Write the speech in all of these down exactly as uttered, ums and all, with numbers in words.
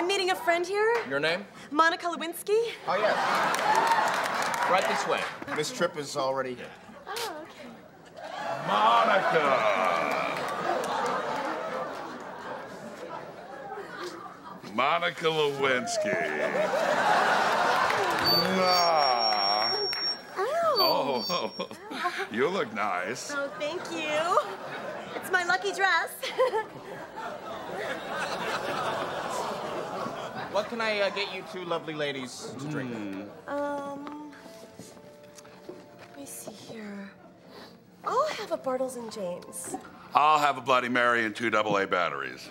I'm meeting a friend here. Your name? Monica Lewinsky. Oh, yes. Right this way. Miss Tripp is already here. Oh, okay. Monica! Monica Lewinsky. Ah. Oh. Oh, you look nice. Oh, thank you. It's my lucky dress. What can I uh, get you two lovely ladies to drink? Mm. Um, let me see here. I'll have a Bartles and James. I'll have a Bloody Mary and two double A batteries.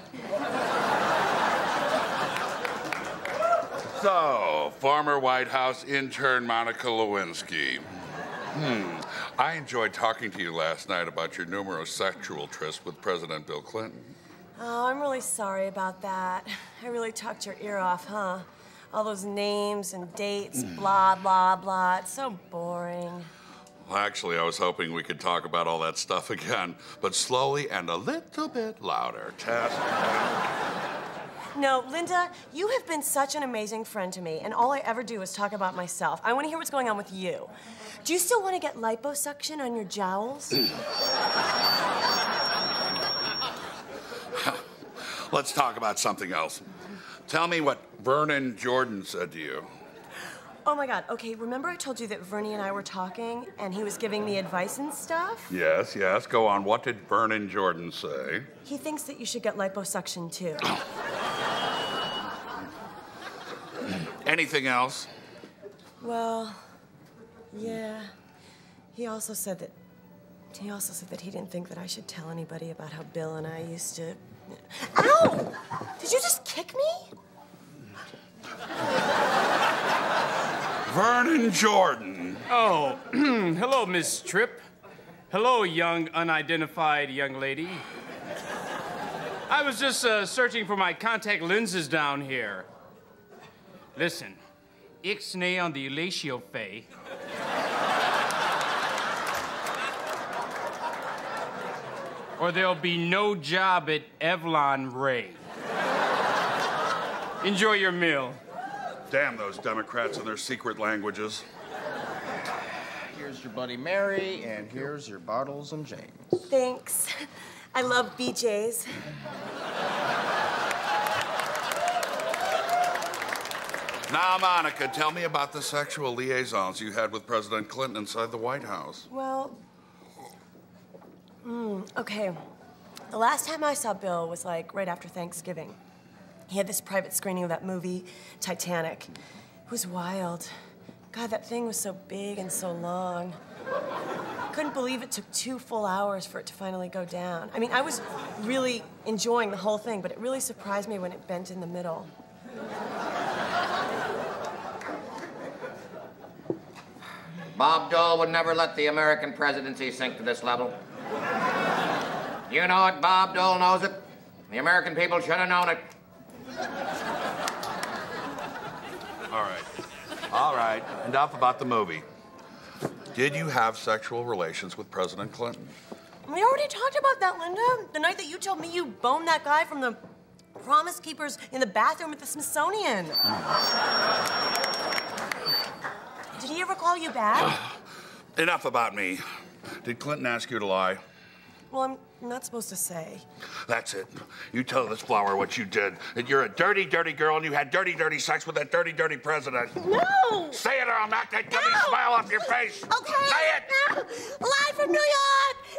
So, former White House intern Monica Lewinsky. Hmm. I enjoyed talking to you last night about your numerous sexual trysts with President Bill Clinton. Oh, I'm really sorry about that. I really talked your ear off, huh? All those names and dates, Mm. blah, blah, blah. It's so boring. Well, actually, I was hoping we could talk about all that stuff again, but slowly and a little bit louder. Test. No, Linda, you have been such an amazing friend to me, and all I ever do is talk about myself. I want to hear what's going on with you. Do you still want to get liposuction on your jowls? Let's talk about something else. Tell me what Vernon Jordan said to you. Oh my God, okay, remember I told you that Vernie and I were talking, and he was giving me advice and stuff? Yes, yes, go on. What did Vernon Jordan say? He thinks that you should get liposuction too. Anything else? Well, yeah. He also said that he also said that he didn't think that I should tell anybody about how Bill and I used to. Ow! Did you just kick me? Vernon Jordan. Oh, hello, Miss Tripp. Hello, young, unidentified young lady. I was just uh, searching for my contact lenses down here. Listen, ixnay on the elatio fay. Or there'll be no job at Evlon Ray. Enjoy your meal. Damn those Democrats and their secret languages. Here's your Bloody Mary, and here's your Bartles and James. Thanks. I love B Js. Now, Monica, tell me about the sexual liaisons you had with President Clinton inside the White House. Well, mm, okay. The last time I saw Bill was like right after Thanksgiving. He had this private screening of that movie, Titanic. It was wild. God, that thing was so big and so long. Couldn't believe it took two full hours for it to finally go down. I mean, I was really enjoying the whole thing, but it really surprised me when it bent in the middle. Bob Dole would never let the American presidency sink to this level. You know it, Bob Dole knows it. The American people should have known it. All right. All right. Enough about the movie. Did you have sexual relations with President Clinton? We already talked about that, Linda. The night that you told me you boned that guy from the Promise Keepers in the bathroom at the Smithsonian. Did he ever call you back? Enough about me. Did Clinton ask you to lie? Well, I'm not supposed to say. That's it. You tell this flower what you did. That you're a dirty, dirty girl and you had dirty, dirty sex with that dirty, dirty president. No! Say it or I'll knock that dirty No! smile off your face. Okay. Say it! No. Live from New York!